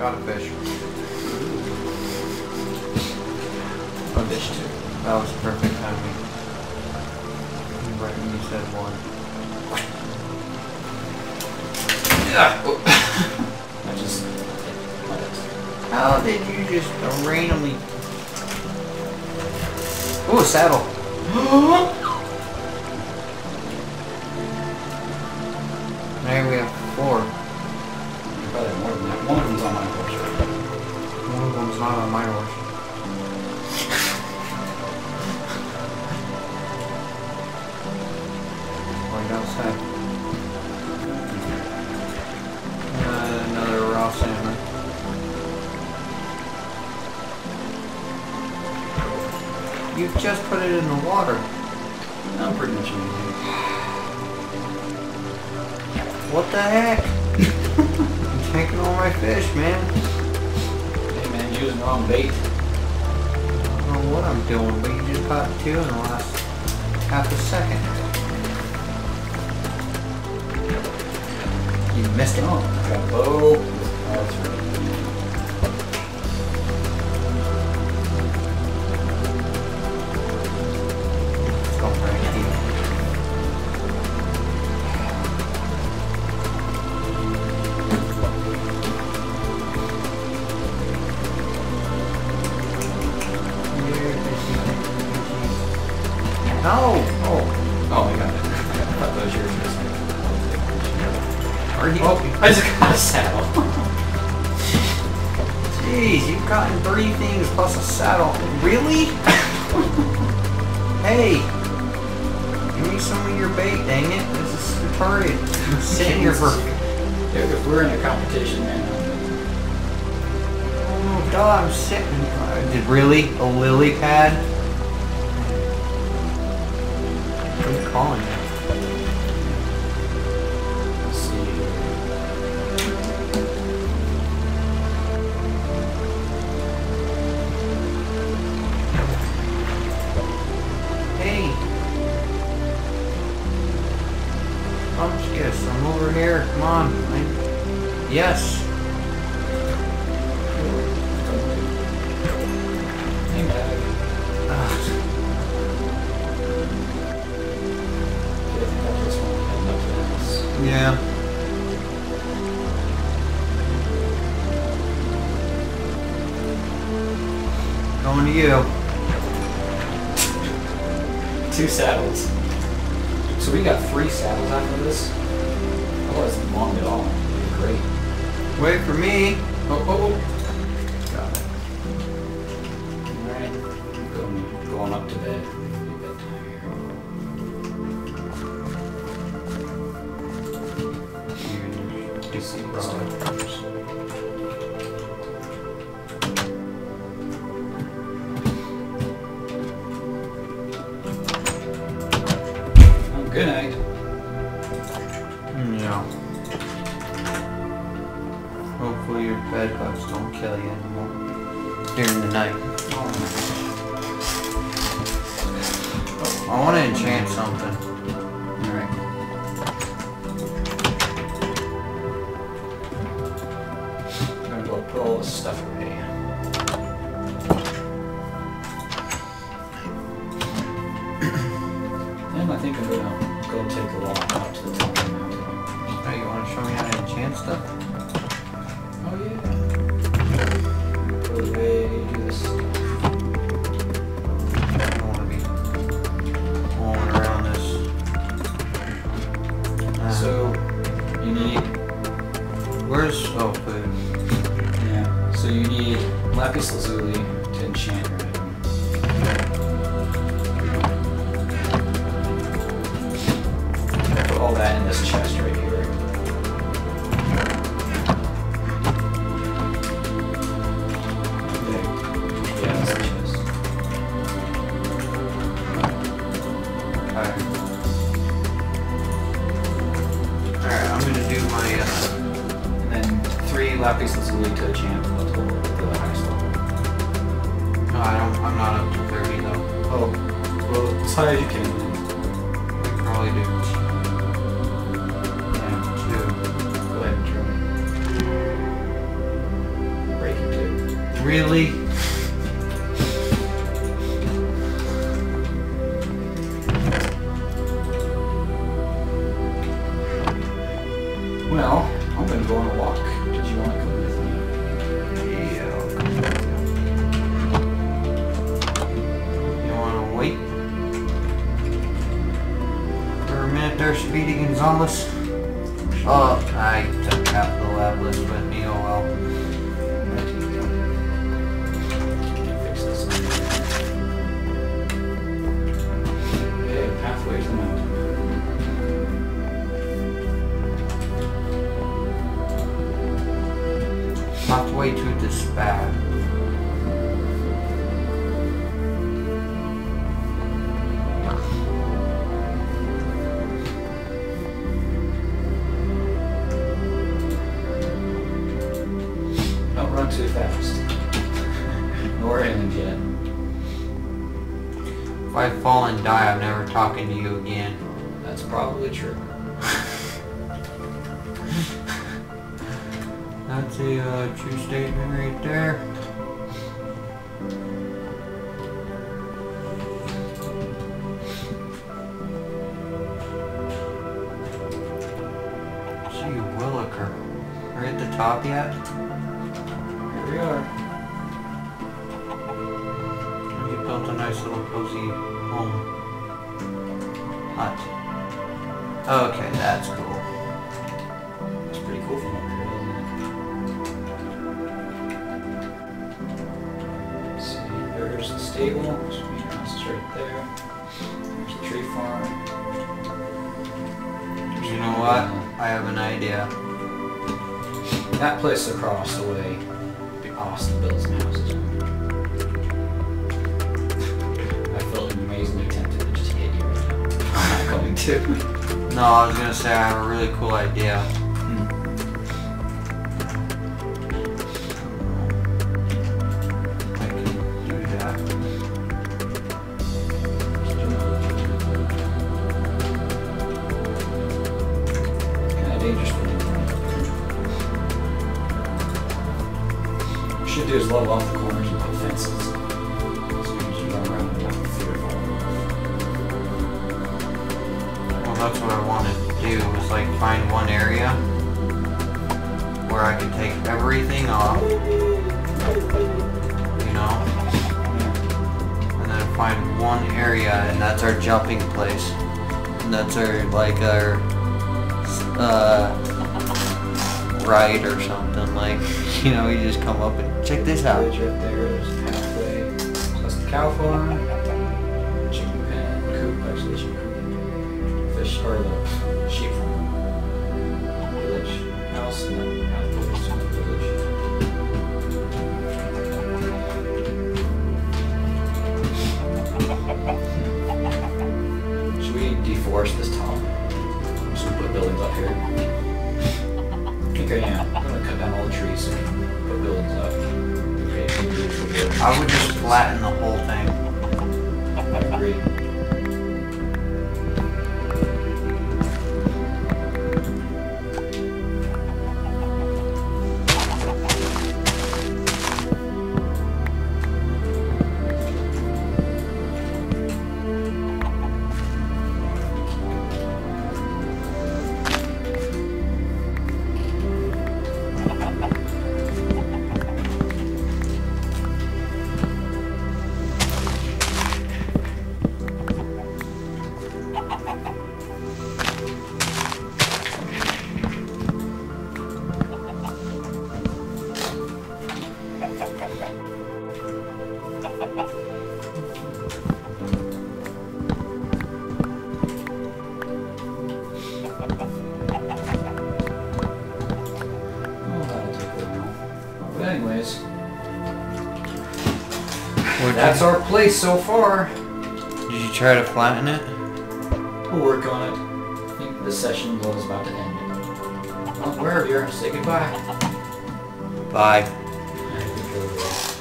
Got a fish. A fish too. That was perfect timing. Right when you said one. I just let it. How did you just randomly... Ooh, a saddle. There we have 4. Probably more than that. One of them's on my horse, right? One of them's not on my horse. Wait outside. Another raw salmon. You've just put it in the water. No, pretty much anything. What the heck? I'm taking all my fish, man. Hey man, you're using the wrong bait. I don't know what I'm doing, but you just caught 2 in the last half a second. You missed it. Oh, I got a bow. Oh, that's right. Let's go for it. No! Oh, Oh, I got it. I thought that was yours. are you? Oh, I just got a saddle. Jeez, you've gotten 3 things plus a saddle. Really? Hey! Give me some of your bait, dang it. This is retarded. I'm sitting here for... If we're in a competition, man. Oh, God, I'm sitting... really? A lily pad? What are you calling it? Let's see. Hey! Pumpkins, I'm over here. Come on. Yes. Hey, bag. Ugh. Yeah. Going to you. 2 saddles. So we got 3 saddles after this. That wasn't long at all. Great. Wait for me. Oh. Got it. Alright. Going up to bed. See the stuff. Oh, good night. No. Hopefully your bed bugs don't kill you anymore during the night. I want to enchant something. Alright. I'm gonna go put all this stuff away. And I think I'm gonna go take a walk out to the top of the mountain. Oh, you want to show me how to enchant stuff? Oh yeah. Put it away, do this stuff. I don't want to be rolling around this. So you need Where's... oh, food. yeah. So you need lapis lazuli to enchant your item. Put all that in this chest right here. Okay. Yeah, that's the chest. Alright. Alright, I'm gonna do my, And then 3 lapis lazuli to enchant the highest level. no, I'm not up to 30 though. Oh, well, as high as you can. We can probably do Yeah, 2. go ahead and try. Really? Well, I'm gonna go on a walk. Did you want to come with me? Yeah, I'll come with you. You wanna wait for a minute there, Speedy Gonzales? Oh, I took half the lab list with me, oh well. Fix this. Okay, pathway to the mountain. Pathway to despair. Don't run too fast. Nor aimed yet. If I fall and die, I'm never talking to you again. That's probably true. That's a true statement right there. Gee williker. Are we at the top yet? Here we are. You built a nice little cozy home. Hut. Okay, that's cool. It's pretty cool from up here, isn't it? Let's see, there's the stable. Sweet house is right there. There's the tree farm. You know what? I have an idea. That place across the way, Austin builds some houses. I felt amazingly tempted to just hit you right now. I'm not going to. No, I was gonna say I have a really cool idea. I can do that. Kind of dangerous for me. What we should do is level off the corners and put fences. So you can just run around and not fearful. Well, that's what I wanted to do, was like find one area where I could take everything off, you know, and then find one area, and that's our jumping place, and that's our, like, our, ride or something, like, you know, you just come up and check this out. Village right there, there's a pathway. So that's the cow farm, chicken pen, coop, actually chicken coop, fish, or the sheep farm, village house, and then pathway to the village. Should we deforest this top? So we put buildings up here? Okay, yeah. I'm gonna cut down all the trees so we can put buildings up. Okay, beautiful buildings. I would just flatten the whole thing. I agree. But anyways, that's our place so far. Did you try to flatten it? We'll work on it. I think this session was about to end. Well, wherever you are, say goodbye. Bye. I think